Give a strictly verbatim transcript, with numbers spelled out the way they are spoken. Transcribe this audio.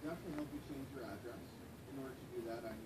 definitely help you change your address. In order to do that, I